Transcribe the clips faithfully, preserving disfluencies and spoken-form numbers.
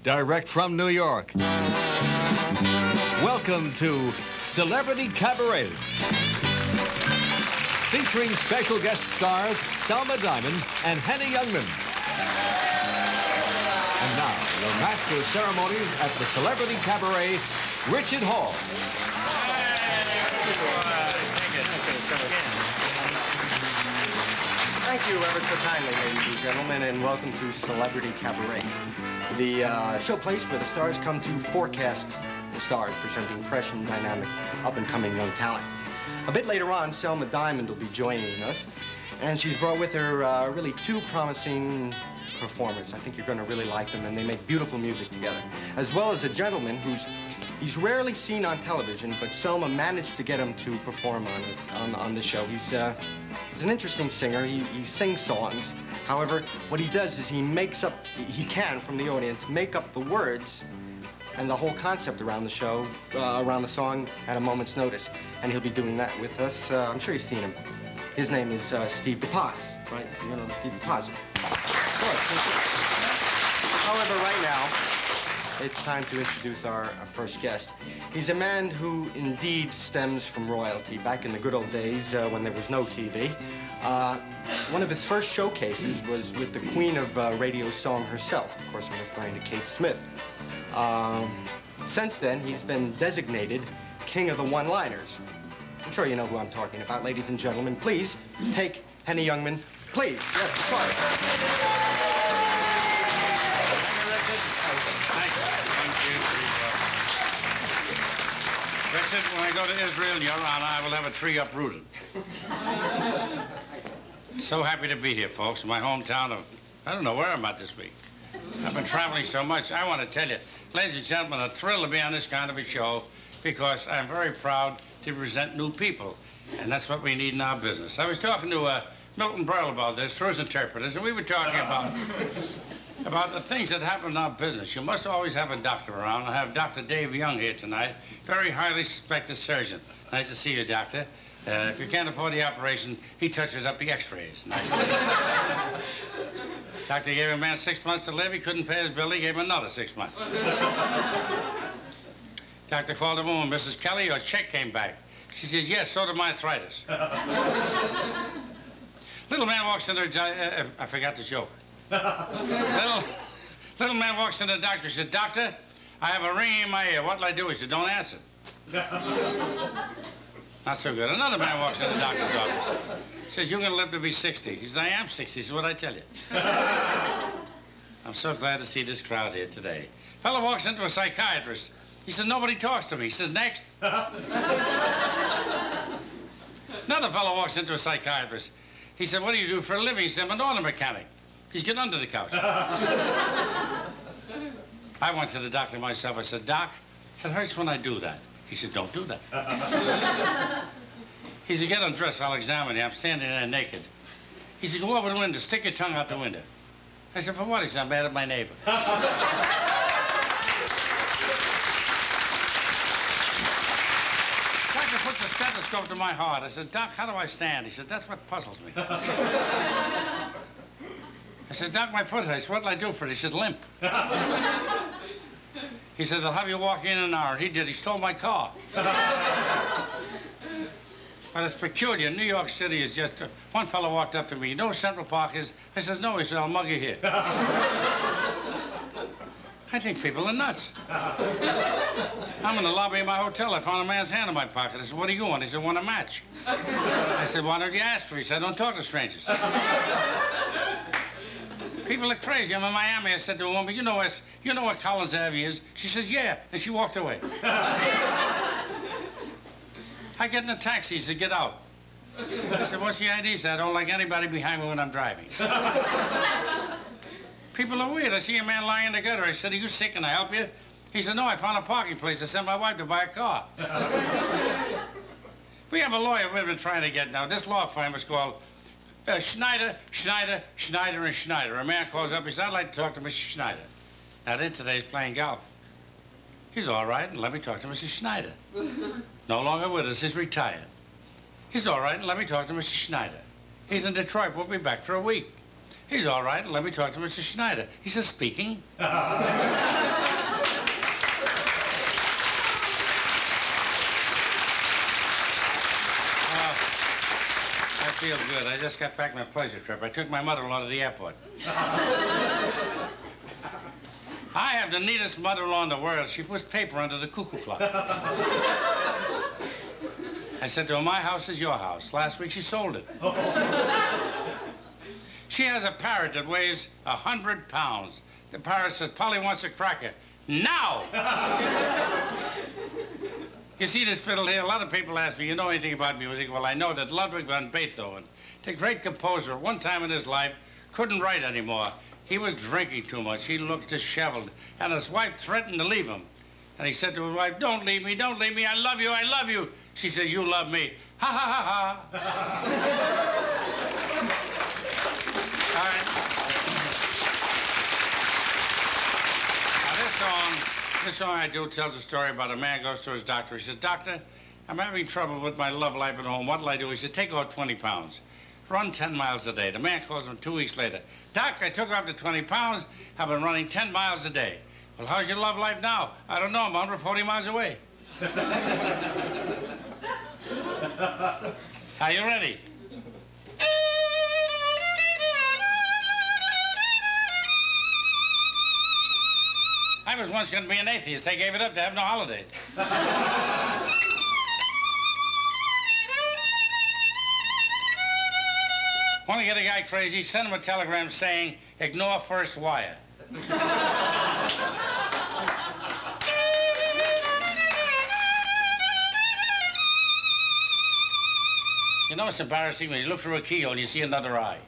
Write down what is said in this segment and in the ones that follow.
direct from New York. Welcome to Celebrity Cabaret, featuring special guest stars Selma Diamond and Henny Youngman. And now, your master of ceremonies at the Celebrity Cabaret, Richard Hall. Thank you ever so kindly, ladies and gentlemen, and welcome to Celebrity Cabaret, the uh, show place where the stars come to forecast the stars, presenting fresh and dynamic, up-and-coming young talent. A bit later on, Selma Diamond will be joining us, and she's brought with her uh, really two promising performers. I think you're going to really like them, and they make beautiful music together, as well as a gentleman who's he's rarely seen on television, but Selma managed to get him to perform on this, on, on the show. He's uh, he's an interesting singer. He, he sings songs. However, what he does is he makes up, he can, from the audience, make up the words and the whole concept around the show, uh, around the song, at a moment's notice. And he'll be doing that with us. Uh, I'm sure you've seen him. His name is uh, Steve DePaz, right? You know Steve DePaz. Of course. However, right now, it's time to introduce our, our first guest. He's a man who indeed stems from royalty. Back in the good old days uh, when there was no T V, uh, one of his first showcases was with the queen of uh, radio song herself. Of course, I'm referring to Kate Smith. Um, since then, he's been designated king of the one-liners. I'm sure you know who I'm talking about. Ladies and gentlemen, please take Henny Youngman, please. Yes, sorry. Richard, when I go to Israel, Your Honor, I will have a tree uprooted. So happy to be here, folks, in my hometown of, I don't know where I'm at this week. I've been traveling so much. I want to tell you, ladies and gentlemen, I'm thrilled to be on this kind of a show because I'm very proud to present new people, and that's what we need in our business. I was talking to uh, Milton Berle about this through his interpreters, and we were talking about about the things that happen in our business. You must always have a doctor around. I have Doctor Dave Young here tonight, very highly respected surgeon. Nice to see you, Doctor. Uh, if you can't afford the operation, he touches up the x-rays. Nice to see you. Doctor gave a man six months to live. He couldn't pay his bill. He gave him another six months. Doctor called a woman, Missus Kelly, your check came back. She says, yes, so did my arthritis. Little man walks in there, uh, I forgot the joke. little, little man walks in the doctor. He said, Doctor, I have a ringing in my ear. What'll I do? He said, don't answer. Not so good. Another man walks in the doctor's office. He says, you're going to live to be sixty. He says, I am sixty. He says, what'd I tell you? I'm so glad to see this crowd here today. Fellow walks into a psychiatrist. He says, nobody talks to me. He says, next. Another fellow walks into a psychiatrist. He said, what do you do for a living? He said, I'm an auto mechanic. He's getting under the couch. I went to the doctor myself. I said, Doc, it hurts when I do that. He said, don't do that. He said, get undressed. I'll examine you. I'm standing there naked. He said, go over the window. Stick your tongue out the window. I said, for what? He said, I'm mad at my neighbor. Doctor puts a stethoscope to my heart. I said, Doc, how do I stand? He said, that's what puzzles me. I said, Doc, my foot hurts. What'll I do for it? He said, limp. He says, I'll have you walk in an hour. He did. He stole my car. But it's peculiar. New York City is just... Uh, one fellow walked up to me. You know where Central Park is? I says, no. He said, I'll mug you here. I think people are nuts. I'm in the lobby of my hotel. I found a man's hand in my pocket. I said, what do you want? He said, want a match. I said, why don't you ask for it? He said, don't talk to strangers. People are crazy. I'm in Miami. I said to a woman, you know where, you know where Collins Avenue is? She says, yeah. And she walked away. I get in a taxi. He said, get out. I said, what's the idea? He said, I don't like anybody behind me when I'm driving. People are weird. I see a man lying in the gutter. I said, are you sick? Can I help you? He said, no, I found a parking place. I sent my wife to buy a car. We have a lawyer we've been trying to get now. This law firm is called Uh, Schneider, Schneider, Schneider, and Schneider. A man calls up, he said, I'd like to talk to Missus Schneider. Now, then today's playing golf. He's all right, and let me talk to Missus Schneider. No longer with us, he's retired. He's all right, and let me talk to Missus Schneider. He's in Detroit, won't be back for a week. He's all right, and let me talk to Missus Schneider. He says, speaking. feel good. I just got back from a pleasure trip. I took my mother-in-law to the airport. I have the neatest mother-in-law in the world. She puts paper under the cuckoo clock. I said to her, my house is your house. Last week she sold it. She has a parrot that weighs a hundred pounds. The parrot says, Polly wants a cracker. Now! You see this fiddle here? A lot of people ask me, you know anything about music? Well, I know that Ludwig van Beethoven, the great composer, at one time in his life, couldn't write anymore. He was drinking too much. He looked disheveled. And his wife threatened to leave him. And he said to his wife, don't leave me, don't leave me. I love you, I love you. She says, you love me. Ha, ha, ha, ha. All right. Now, this song, this song I do tells a story about a man goes to his doctor. He says, doctor, I'm having trouble with my love life at home. What'll I do? He says, take off twenty pounds. Run ten miles a day. The man calls him two weeks later. Doc, I took off the twenty pounds. I've been running ten miles a day. Well, how's your love life now? I don't know. I'm one hundred forty miles away. Are you ready? I was once going to be an atheist. They gave it up to have no holidays. Want to get a guy crazy? Send him a telegram saying, ignore first wire. You know, it's embarrassing when you look through a keyhole and you see another eye.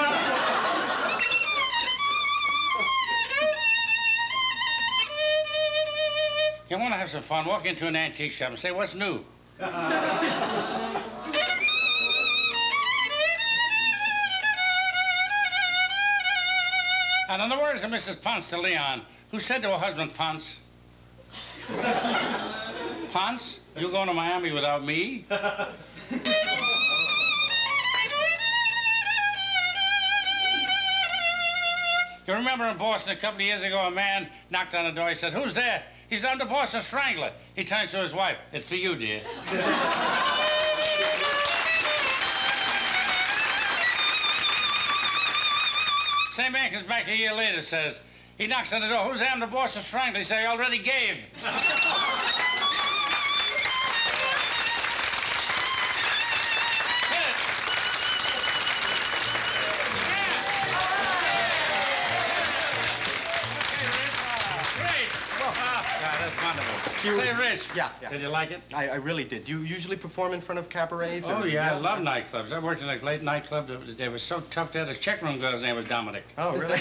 You want to have some fun, walk into an antique shop and say, what's new? And in the words of Missus Ponce de Leon, who said to her husband, Ponce, Ponce, you going to Miami without me? You remember in Boston a couple of years ago, a man knocked on the door. He said, who's there? He said, I'm the Boston Strangler. He turns to his wife. It's for you, dear. Same man comes back a year later, says, he knocks on the door. Who's there? I'm the Boston Strangler. He said, I already gave. Say, Rich. Yeah, yeah. Did you like it? I, I really did. Do you usually perform in front of cabarets? Oh, or, yeah, yeah, I love nightclubs. I worked in a late nightclub. They were so tough there. The check room girl's name was Dominic. Oh, really?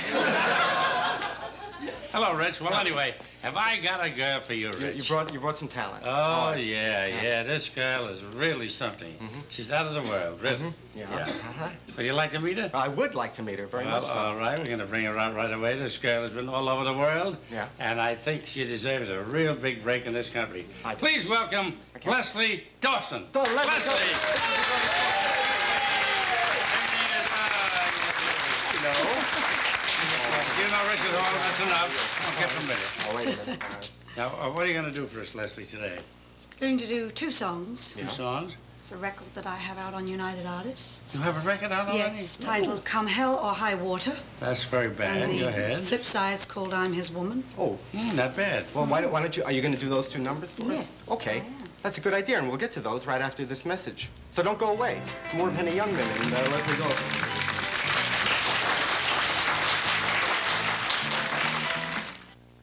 Hello, Rich. Well, anyway, have I got a girl for you, Rich? You, you brought you brought some talent. Oh, oh yeah, yeah, yeah. This girl is really something. Mm-hmm. She's out of the world, really. Mm-hmm. Yeah. yeah. Uh-huh. Would you like to meet her? I would like to meet her very well, much. So. All right, we're going to bring her out right away. This girl has been all over the world. Yeah. And I think she deserves a real big break in this country. I Please welcome okay. Leslie Dawson. Go, Leslie. Leslie. Hello. You know, Richard Hall, that's enough. I'll get a minute. Oh, wait a minute. Uh, Now, uh, what are you going to do for us, Leslie, today? Going to do two songs. Two songs? It's a record that I have out on United Artists. You have a record out already? Yes, titled Come Hell or High Water. That's very bad. And the Go ahead. flip side's called I'm His Woman. oh, Mm, not bad. well, why don't, why don't you, are you going to do those two numbers for us? Yes, Okay. I am. That's a good idea, and we'll get to those right after this message. So don't go away. More of Henny Youngman, and uh, Leslie Dawson.